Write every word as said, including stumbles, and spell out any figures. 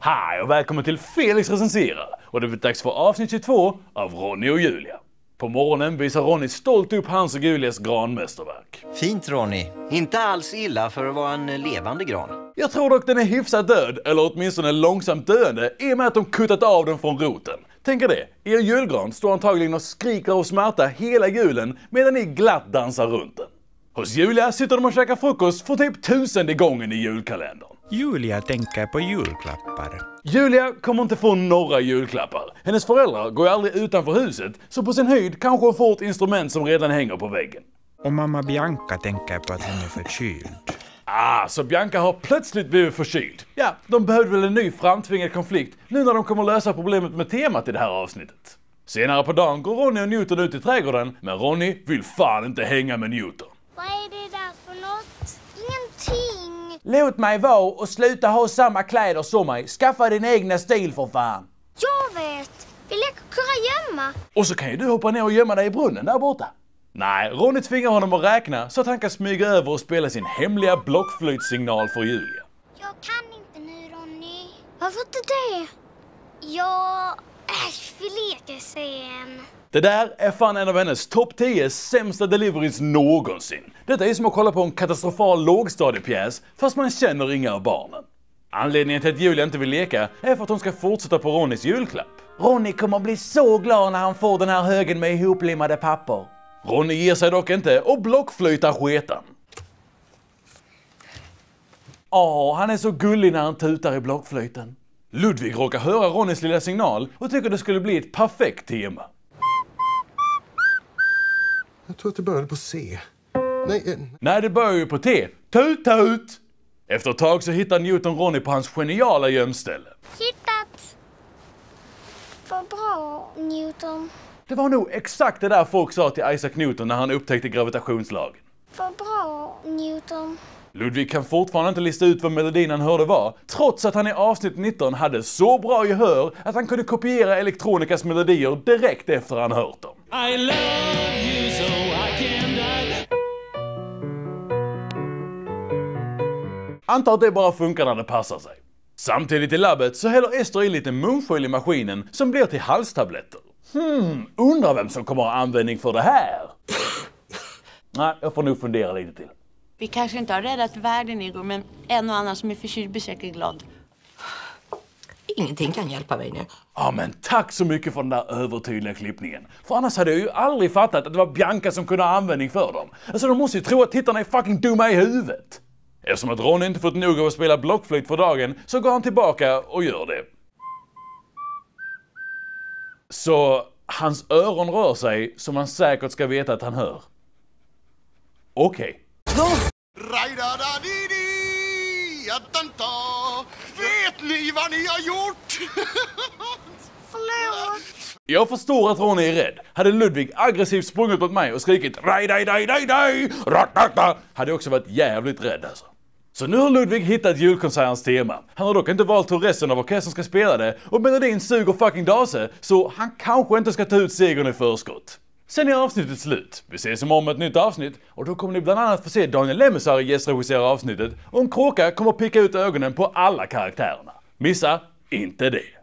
Hej och välkommen till Felix recenserar. Och det är dags för avsnitt tjugotvå av Ronny och Julia. På morgonen visar Ronny stolt upp hans och Julias granmästerverk. Fint Ronny. Inte alls illa för att vara en levande gran. Jag tror dock den är hyfsat död, eller åtminstone långsamt döende, i och med att de kuttat av den från roten. Tänk er det, er julgran står antagligen och skriker av smärta hela julen medan ni glatt dansar runt den. Hos Julia sitter de och käkar frukost för typ tusende gången i julkalendern. Julia tänker på julklappar. Julia kommer inte få några julklappar. Hennes föräldrar går ju aldrig utanför huset, så på sin höjd kanske hon får ett instrument som redan hänger på väggen. Och mamma Bianca tänker på att hon är förkyld. Ah, så Bianca har plötsligt blivit förkyld. Ja, de behövde väl en ny framtvingad konflikt nu när de kommer lösa problemet med temat i det här avsnittet. Senare på dagen går Ronny och Newton ut i trädgården, men Ronny vill fan inte hänga med Newton. Vad är det där för något? Ingenting. Låt mig vara och sluta ha samma kläder som mig. Skaffa din egna stil för fan. Jag vet. Vi leker kurragömma. Och så kan ju du hoppa ner och gömma dig i brunnen där borta. Nej, Ronny tvingar honom att räkna så att han kan smyga över och spela sin hemliga blockflöjtsignal för Julia. Jag kan inte nu, Ronny. Varför inte det? Jag... Äsch, vi leker sen. Det där är fan en av hennes topp tio sämsta deliveries någonsin. Detta är som att kolla på en katastrofal lågstadiepjäs fast man känner inga av barnen. Anledningen till att Julia inte vill leka är för att hon ska fortsätta på Ronnys julklapp. Ronny kommer bli så glad när han får den här högen med ihoplimmade papper. Ronny ger sig dock inte och blockflöjtar sketan. Åh, han är så gullig när han tutar i blockflöjten. Ludvig råkar höra Ronnys lilla signal och tycker det skulle bli ett perfekt tema. Jag tror att det började på C. Nej, eh... Nej, det börjar ju på T. Tut, tut! Efter ett tag så hittar Newton Ronny på hans geniala gömställe. Hittat. Vad bra, Newton. Det var nog exakt det där folk sa till Isaac Newton när han upptäckte gravitationslagen. Vad bra, Newton. Ludvig kan fortfarande inte lista ut vad melodin han hörde var, trots att han i avsnitt nitton hade så bra gehör att han kunde kopiera elektronikas melodier direkt efter han hört dem. I love you so I can die. Antar att det bara funkar när det passar sig. Samtidigt i labbet så häller Ester i lite munskölj i maskinen som blir till halstabletter. Hmm, undrar vem som kommer ha användning för det här? Nej, jag får nog fundera lite till. Vi kanske inte har räddat världen igår, men en och annan som är förkyld blir säkert glad. Ingenting kan hjälpa mig nu. Ja, men tack så mycket för den där övertydliga klippningen. För annars hade jag ju aldrig fattat att det var Bianca som kunde ha användning för dem. Alltså de måste ju tro att tittarna är fucking dumma i huvudet. Eftersom att Ronny inte fått nog av att spela blockflöjt för dagen så går han tillbaka och gör det. Så hans öron rör sig som man säkert ska veta att han hör. Okej. Okay. Vet ni vad ni har gjort? Förlåt. Jag förstår att Ronny är rädd. Hade Ludvig aggressivt sprungit mot mig och skrikit raj daj daj daj daj ratata, hade jag också varit jävligt rädd alltså. Så nu har Ludvig hittat julkonsertens tema. Han har dock inte valt hur resten av orkestern ska spela det och melodin suger fucking dase, så han kanske inte ska ta ut segern i förskott. Sen är avsnittet slut. Vi ses imorgon med ett nytt avsnitt och då kommer ni bland annat få se Daniel Lemesar gästregissera avsnittet och en kråka kommer picka ut ögonen på alla karaktärerna. Missa inte det.